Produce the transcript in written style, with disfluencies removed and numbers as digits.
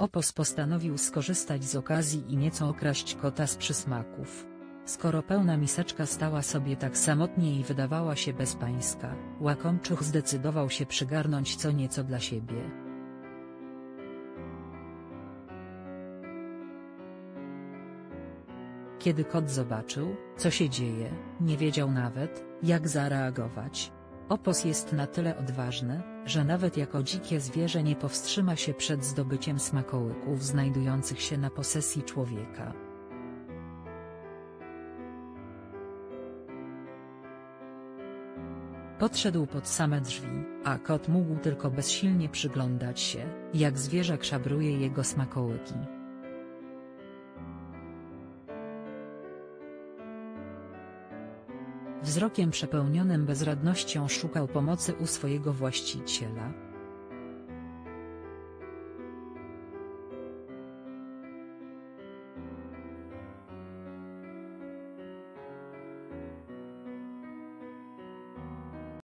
Opos postanowił skorzystać z okazji i nieco okraść kota z przysmaków. Skoro pełna miseczka stała sobie tak samotnie i wydawała się bezpańska, łakomczuch zdecydował się przygarnąć co nieco dla siebie. Kiedy kot zobaczył, co się dzieje, nie wiedział nawet, jak zareagować. Opos jest na tyle odważny, że nawet jako dzikie zwierzę nie powstrzyma się przed zdobyciem smakołyków znajdujących się na posesji człowieka. Podszedł pod same drzwi, a kot mógł tylko bezsilnie przyglądać się, jak zwierzak szabruje jego smakołyki. Wzrokiem przepełnionym bezradnością szukał pomocy u swojego właściciela,